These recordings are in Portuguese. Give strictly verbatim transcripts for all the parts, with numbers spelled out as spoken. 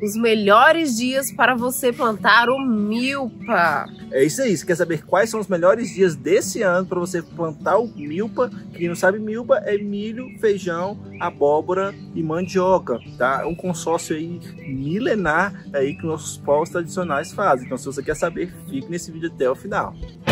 os melhores dias para você plantar o milpa. É isso aí, você quer saber quais são os melhores dias desse ano para você plantar o milpa? Quem não sabe, milpa é milho, feijão, abóbora e mandioca, tá? É um consórcio aí milenar aí que nossos povos tradicionais fazem. Então, se você quer saber, fique nesse vídeo até o final.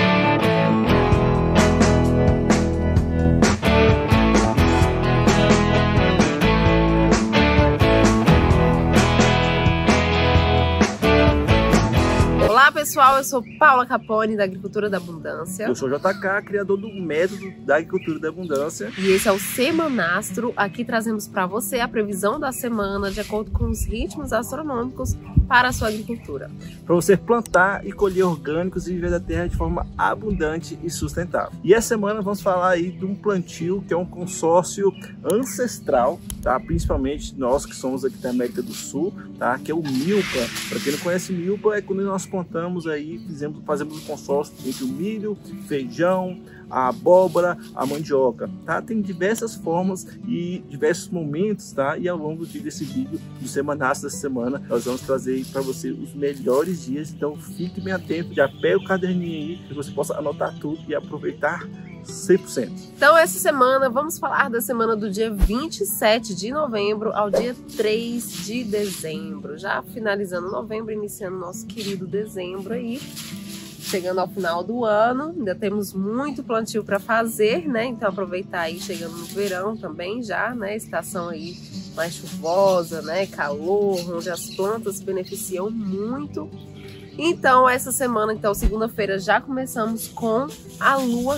Olá pessoal, eu sou Paula Capone da Agricultura da Abundância. Eu sou J K, criador do método da Agricultura da Abundância. E esse é o Semanastro. Aqui trazemos para você a previsão da semana de acordo com os ritmos astronômicos para a sua agricultura. Para você plantar e colher orgânicos e viver da terra de forma abundante e sustentável. E essa semana vamos falar aí de um plantio que é um consórcio ancestral, tá? Principalmente nós que somos aqui da América do Sul, tá? Que é o milpa. Para quem não conhece, milpa é quando nós plantamos aí, fizemos, fazemos um consórcio entre o milho, feijão, a abóbora, a mandioca, tá? Tem diversas formas e diversos momentos, tá? E ao longo desse vídeo do Semanastro dessa semana, nós vamos trazer para você os melhores dias. Então fique bem atento, já pega o caderninho aí, que você possa anotar tudo e aproveitar cem por cento. Então essa semana vamos falar da semana do dia vinte e sete de novembro ao dia três de dezembro. Já finalizando novembro, iniciando nosso querido dezembro aí. Chegando ao final do ano, ainda temos muito plantio para fazer, né? Então aproveitar aí, chegando no verão também já, né? Estação aí mais chuvosa, né? Calor, onde as plantas se beneficiam muito. Então essa semana, então segunda-feira, já começamos com a lua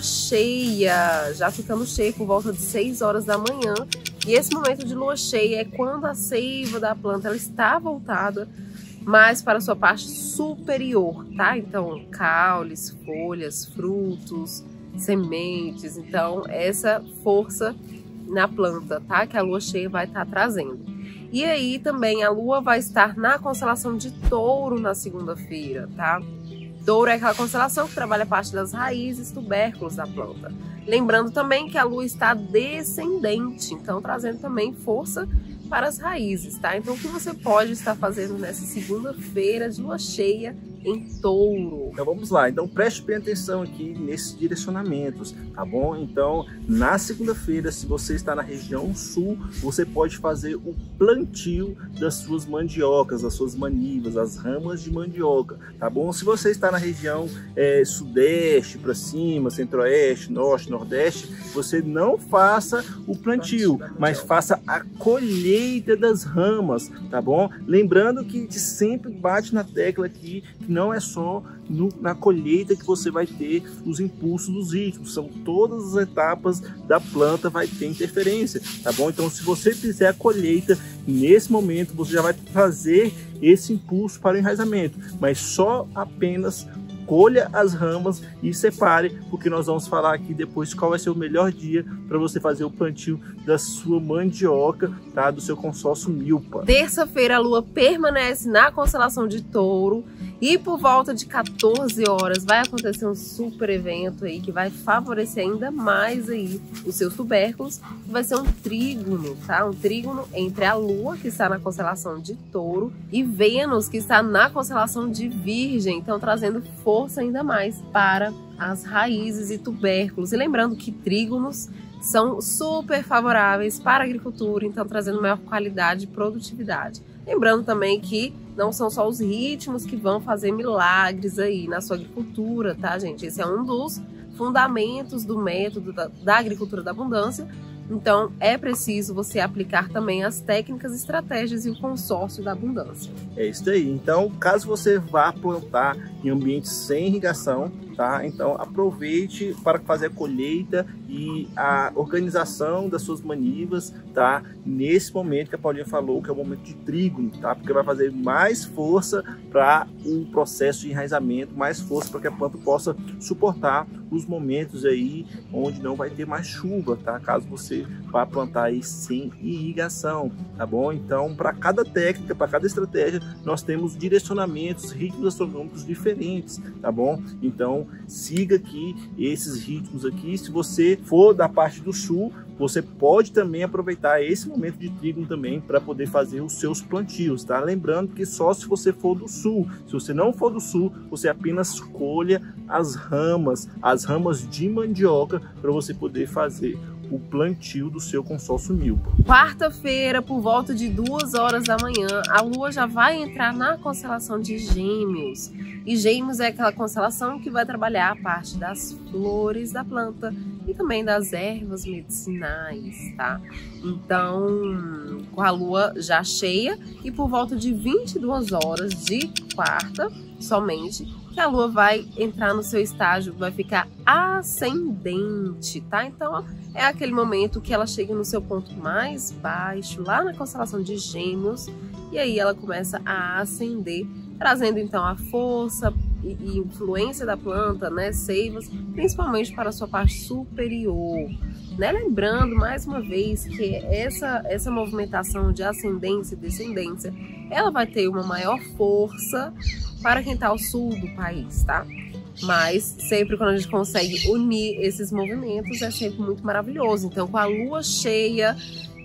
cheia, já ficando cheia por volta de seis horas da manhã. E esse momento de lua cheia é quando a seiva da planta ela está voltada mais para a sua parte superior, tá? Então, caules, folhas, frutos, sementes. Então, essa força na planta, tá? Que a lua cheia vai estar trazendo. E aí, também, a lua vai estar na constelação de Touro na segunda-feira, tá? Touro é aquela constelação que trabalha a parte das raízes, tubérculos da planta. Lembrando também que a lua está descendente, então trazendo também força para as raízes, tá? Então o que você pode estar fazendo nessa segunda-feira de lua cheia em Touro? Então vamos lá, então preste bem atenção aqui nesses direcionamentos, tá bom? Então na segunda-feira, se você está na região sul, você pode fazer o plantio das suas mandiocas, das suas manivas, as ramas de mandioca, tá bom? Se você está na região é, sudeste para cima, centro-oeste, norte, nordeste, você não faça o plantio, mas faça a colheita das ramas, tá bom? Lembrando que a gente sempre bate na tecla aqui que não é só no, na colheita que você vai ter os impulsos dos ritmos, são todas as etapas da planta vai ter interferência, tá bom? Então se você fizer a colheita, nesse momento você já vai trazer esse impulso para o enraizamento, mas só apenas colha as ramas e separe, porque nós vamos falar aqui depois qual vai ser o melhor dia para você fazer o plantio da sua mandioca, tá? Do seu consórcio milpa. Terça-feira a lua permanece na constelação de Touro e por volta de quatorze horas vai acontecer um super evento aí que vai favorecer ainda mais aí os seus tubérculos. Vai ser um trígono, tá? Um trígono entre a lua, que está na constelação de Touro, e Vênus, que está na constelação de Virgem, então trazendo força ainda mais para as raízes e tubérculos. E lembrando que trígonos são super favoráveis para a agricultura, então trazendo maior qualidade e produtividade. Lembrando também que não são só os ritmos que vão fazer milagres aí na sua agricultura, tá, gente? Esse é um dos fundamentos do método da, da agricultura da abundância. Então, é preciso você aplicar também as técnicas, estratégias e o consórcio da abundância. É isso aí. Então, caso você vá plantar em ambiente sem irrigação, tá? Então, aproveite para fazer a colheita e a organização das suas manivas, tá? Nesse momento que a Paulinha falou, que é o momento de trígono, tá? Porque vai fazer mais força para o processo de enraizamento, mais força para que a planta possa suportar os momentos aí onde não vai ter mais chuva, tá? Caso você vá plantar aí sem irrigação, tá bom? Então, para cada técnica, para cada estratégia, nós temos direcionamentos, ritmos astronômicos diferentes, tá bom? Então, siga aqui esses ritmos aqui. Se você for da parte do sul, você pode também aproveitar esse momento de trigo também para poder fazer os seus plantios, tá? Lembrando que só se você for do sul. Se você não for do sul, você apenas colha as ramas, as ramas de mandioca para você poder fazer o plantio do seu consórcio milpa. Quarta-feira, por volta de duas horas da manhã, a lua já vai entrar na constelação de Gêmeos. E Gêmeos é aquela constelação que vai trabalhar a parte das flores da planta e também das ervas medicinais, tá? Então, com a lua já cheia e por volta de vinte e duas horas de quarta, somente, que a lua vai entrar no seu estágio, vai ficar ascendente, tá? Então, é aquele momento que ela chega no seu ponto mais baixo, lá na constelação de Gêmeos, e aí ela começa a ascender, trazendo então a força e, e influência da planta, né, seivas, principalmente para a sua parte superior, né? Lembrando mais uma vez que essa, essa movimentação de ascendência e descendência, ela vai ter uma maior força para quem está ao sul do país, tá? Mas sempre quando a gente consegue unir esses movimentos é sempre muito maravilhoso. Então, com a lua cheia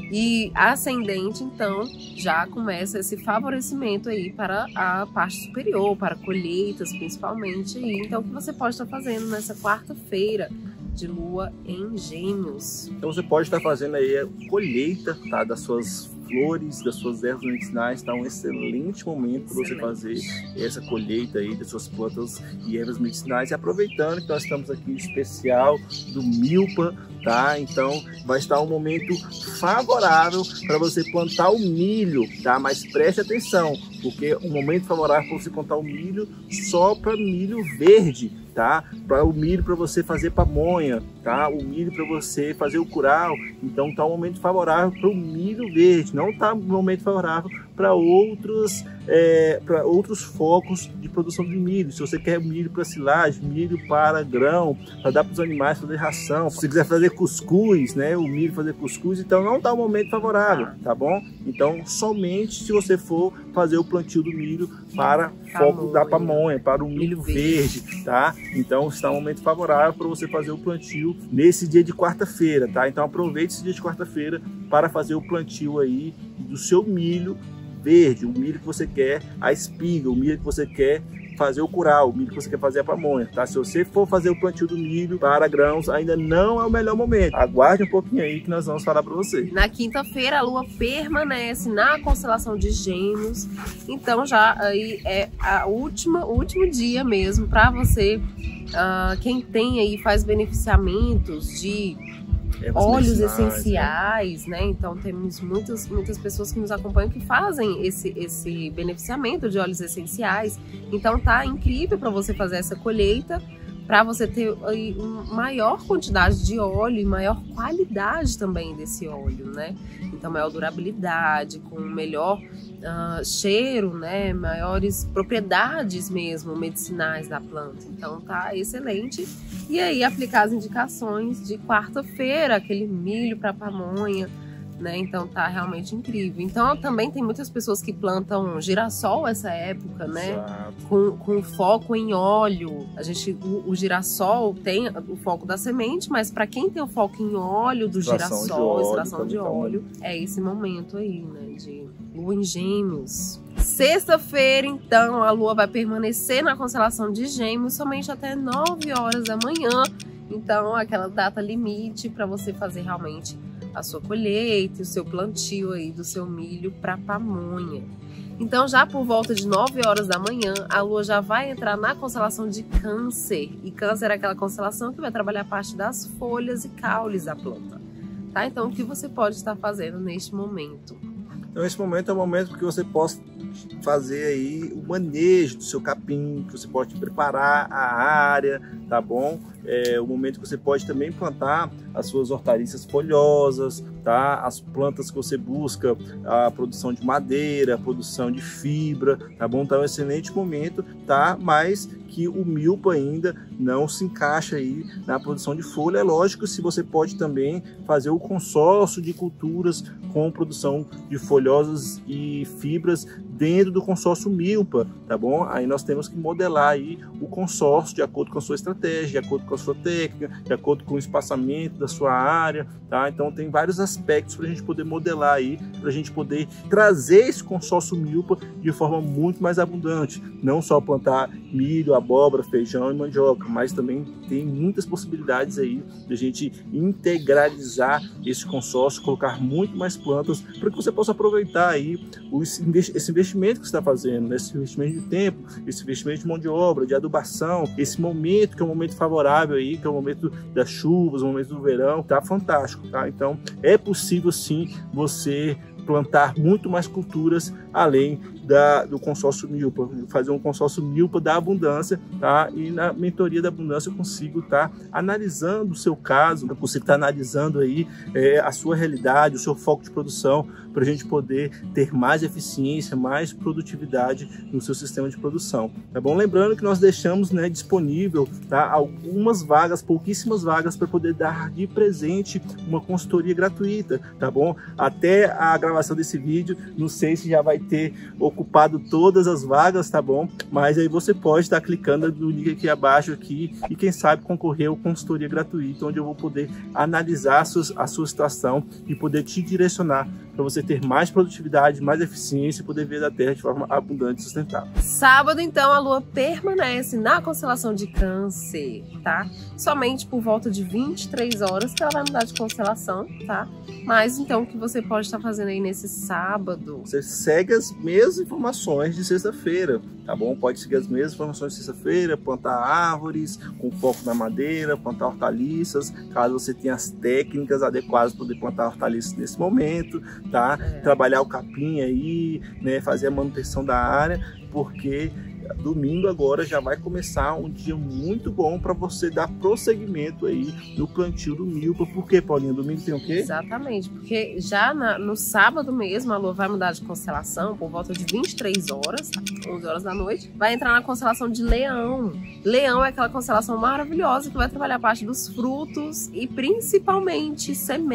e ascendente, então já começa esse favorecimento aí para a parte superior, para colheitas principalmente. Aí. Então, o que você pode estar fazendo nessa quarta-feira de lua em Gêmeos? Então, você pode estar fazendo aí a colheita, tá, das suas flores, das suas ervas medicinais. Tá um excelente momento para você fazer essa colheita aí das suas plantas e ervas medicinais. E aproveitando que nós estamos aqui no especial do milpa, tá? Então vai estar um momento favorável para você plantar o milho, tá? Mas preste atenção, porque um momento favorável para você plantar o milho só para milho verde, tá? Para o milho para você fazer pamonha, tá? O milho para você fazer o curau. Então tá um momento favorável para o milho verde. Não tá um momento favorável para outros é, para outros focos de produção de milho. Se você quer milho para silagem, milho para grão, para dar para os animais fazer ração, se você quiser fazer cuscuz, né? O milho fazer cuscuz, então não tá um momento favorável, tá bom? Então somente se você for fazer o plantio do milho para foco pamonha. da pamonha, para o milho, milho verde, verde, tá? Então está um momento favorável para você fazer o plantio nesse dia de quarta-feira, tá? Então aproveite esse dia de quarta-feira para fazer o plantio aí do seu milho verde, o milho que você quer, a espiga, o milho que você quer fazer o curau, o milho que você quer fazer a pamonha, tá? Se você for fazer o plantio do milho para grãos, ainda não é o melhor momento. Aguarde um pouquinho aí que nós vamos falar para você. Na quinta-feira a lua permanece na constelação de Gêmeos, então já aí é a última, o último dia mesmo para você, uh, quem tem aí faz beneficiamentos de óleos essenciais, né? Então temos muitas, muitas pessoas que nos acompanham que fazem esse, esse beneficiamento de óleos essenciais. Então tá incrível para você fazer essa colheita, para você ter aí uma maior quantidade de óleo e maior qualidade também desse óleo, né? Então maior durabilidade, com melhor uh, cheiro, né? Maiores propriedades mesmo medicinais da planta. Então tá excelente. E aí aplicar as indicações de quarta-feira, aquele milho para pamonha, né? Então tá realmente incrível. Então também tem muitas pessoas que plantam girassol essa época, né? Com, com foco em óleo. A gente, o, o girassol tem o foco da semente, mas para quem tem o foco em óleo do extração girassol, de extração de óleo, é esse momento aí, né? De lua em Gêmeos. Sexta-feira, então, a lua vai permanecer na constelação de Gêmeos somente até nove horas da manhã. Então, aquela data limite para você fazer realmente a sua colheita, o seu plantio aí do seu milho para pamonha. Então, já por volta de nove horas da manhã, a lua já vai entrar na constelação de Câncer. E Câncer é aquela constelação que vai trabalhar a parte das folhas e caules da planta, tá? Então, o que você pode estar fazendo neste momento? Então, esse momento é o momento que você possa fazer aí o manejo do seu capim, que você pode preparar a área, tá bom? É o momento que você pode também plantar as suas hortaliças folhosas, tá? As plantas que você busca a produção de madeira, a produção de fibra, tá bom? Então é um excelente momento, tá? Mas que o milpa ainda não se encaixa aí na produção de folha. É lógico, se você pode também fazer o consórcio de culturas com produção de folhosas e fibras dentro do consórcio milpa, tá bom? Aí nós temos que modelar aí o consórcio de acordo com a sua estratégia. estratégia, de acordo com a sua técnica, de acordo com o espaçamento da sua área, tá? Então tem vários aspectos para a gente poder modelar aí, para a gente poder trazer esse consórcio milpa de forma muito mais abundante. Não só plantar milho, abóbora, feijão e mandioca, mas também tem muitas possibilidades aí de a gente integralizar esse consórcio, colocar muito mais plantas para que você possa aproveitar aí esse investimento que você está fazendo, né? Esse investimento de tempo, esse investimento de mão de obra, de adubação, esse momento que é um momento favorável aí, que é o momento das chuvas, o momento do verão, tá fantástico, tá? Então é possível sim você plantar muito mais culturas além da, do consórcio milpa, fazer um consórcio milpa da abundância, tá? E na mentoria da abundância eu consigo estar tá analisando o seu caso, eu consigo estar tá analisando aí é, a sua realidade, o seu foco de produção, para a gente poder ter mais eficiência, mais produtividade no seu sistema de produção, tá bom? Lembrando que nós deixamos, né, disponível, tá, algumas vagas, pouquíssimas vagas, para poder dar de presente uma consultoria gratuita, tá bom? Até a gravação desse vídeo, não sei se já vai ter ocupado todas as vagas, tá bom? Mas aí você pode estar clicando no link aqui abaixo aqui e quem sabe concorrer ao consultoria gratuita, onde eu vou poder analisar a sua, a sua situação e poder te direcionar para você ter mais produtividade, mais eficiência e poder ver a Terra de forma abundante e sustentável. Sábado, então, a Lua permanece na constelação de Câncer, tá? Somente por volta de vinte e três horas que ela vai mudar de constelação, tá? Mas, então, o que você pode estar fazendo aí nesse sábado? Você segue as mesmas informações de sexta-feira, tá bom? Pode seguir as mesmas informações de sexta-feira, plantar árvores com foco na madeira, plantar hortaliças, caso você tenha as técnicas adequadas para poder plantar hortaliças nesse momento, tá? É. Trabalhar o capim aí, né? Fazer a manutenção da área, porque domingo agora já vai começar um dia muito bom para você dar prosseguimento aí no plantio do milpa. Por quê, Paulinha? Domingo tem o quê? Exatamente, porque já na, no sábado mesmo a Lua vai mudar de constelação por volta de vinte e três horas, onze horas da noite, vai entrar na constelação de Leão. Leão é aquela constelação maravilhosa que vai trabalhar a parte dos frutos e principalmente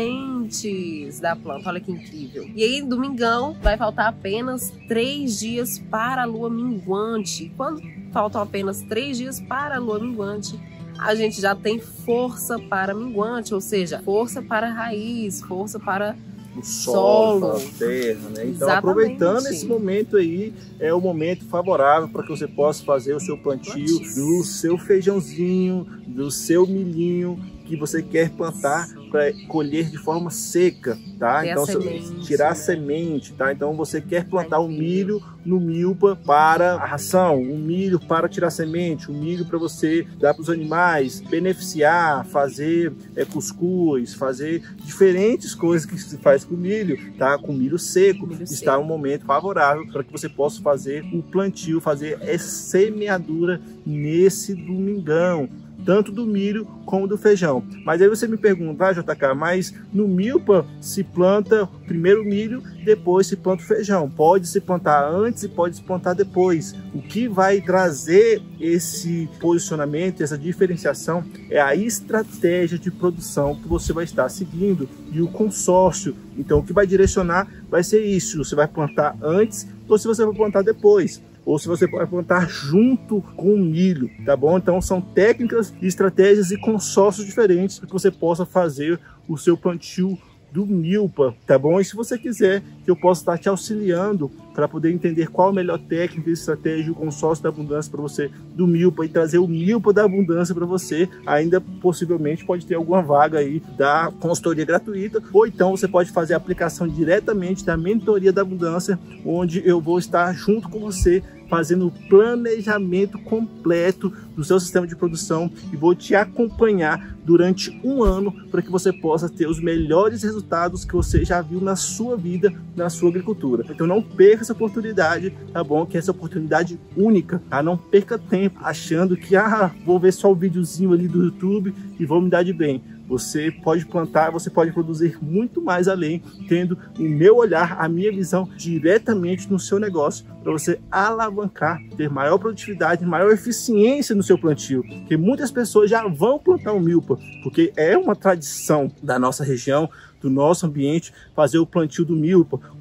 sementes da planta. Olha que incrível. E aí, domingão, vai faltar apenas três dias para a Lua minguante. Quando faltam apenas três dias para a Lua minguante, a gente já tem força para minguante, ou seja, força para a raiz, força para o solo, solo. Para a terra, né? Então, Exatamente. Aproveitando esse momento aí, é o momento favorável para que você possa fazer o seu plantio do seu feijãozinho, do seu milhinho que você quer plantar para colher de forma seca, tá? Ter então a semente, tirar né? a semente, tá? Então você quer plantar o milho no milpa para a ração, o milho para tirar semente, o milho para você dar para os animais, beneficiar, fazer é, cuscuz, fazer diferentes coisas que se faz com milho, tá? Com milho seco, milho está seco. Um momento favorável para que você possa fazer o plantio, fazer essa semeadura nesse domingão, tanto do milho como do feijão. Mas aí você me pergunta, ah, J K, mas no milpa se planta primeiro o milho, depois se planta o feijão. Pode se plantar antes e pode se plantar depois. O que vai trazer esse posicionamento, essa diferenciação, é a estratégia de produção que você vai estar seguindo e o consórcio. Então o que vai direcionar vai ser isso, você vai plantar antes ou se você vai plantar depois, ou se você pode plantar junto com o milho, tá bom? Então são técnicas, estratégias e consórcios diferentes para que você possa fazer o seu plantio do milpa, tá bom? E se você quiser que eu possa estar te auxiliando para poder entender qual a melhor técnica, estratégia, o consórcio da abundância para você do milpa e trazer o milpa da abundância para você, ainda possivelmente pode ter alguma vaga aí da consultoria gratuita, ou então você pode fazer a aplicação diretamente da mentoria da abundância, onde eu vou estar junto com você fazendo o planejamento completo do seu sistema de produção e vou te acompanhar durante um ano para que você possa ter os melhores resultados que você já viu na sua vida, na sua agricultura. Então não perca essa oportunidade, tá bom? Que essa oportunidade única, tá? Não perca tempo achando que, ah, vou ver só o videozinho ali do YouTube e vou me dar de bem. Você pode plantar, você pode produzir muito mais além, tendo o meu olhar, a minha visão diretamente no seu negócio, para você alavancar, ter maior produtividade, maior eficiência no seu plantio. Porque muitas pessoas já vão plantar o milpa, porque é uma tradição da nossa região, do nosso ambiente, fazer o plantio do milpa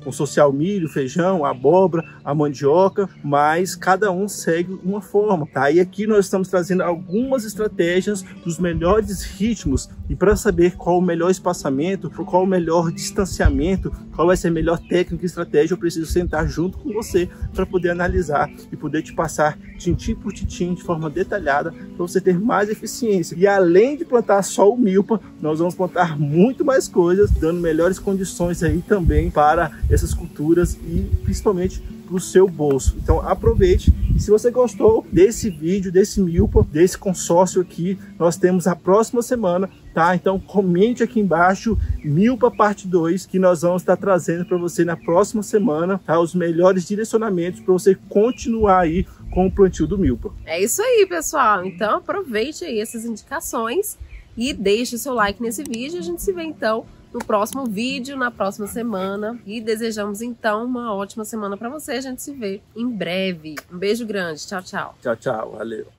social milho, feijão, abóbora, a mandioca, mas cada um segue uma forma, tá? E aqui nós estamos trazendo algumas estratégias dos melhores ritmos, e para saber qual o melhor espaçamento, qual o melhor distanciamento, qual vai ser a melhor técnica e estratégia, eu preciso sentar junto com você para poder analisar e poder te passar tintim por tintim de forma detalhada para você ter mais eficiência. E além de plantar só o milpa, nós vamos plantar muito mais coisas, dando melhores condições aí também para essas culturas e principalmente para o seu bolso. Então aproveite, e se você gostou desse vídeo, desse milpa, desse consórcio aqui, nós temos a próxima semana, tá? Então comente aqui embaixo milpa parte dois, que nós vamos estar trazendo para você na próxima semana, tá? Os melhores direcionamentos para você continuar aí com o plantio do milpa. É isso aí, pessoal. Então aproveite aí essas indicações e deixe o seu like nesse vídeo. A gente se vê então no próximo vídeo, na próxima semana. E desejamos então uma ótima semana para você. A gente se vê em breve. Um beijo grande. Tchau, tchau. Tchau, tchau. Valeu.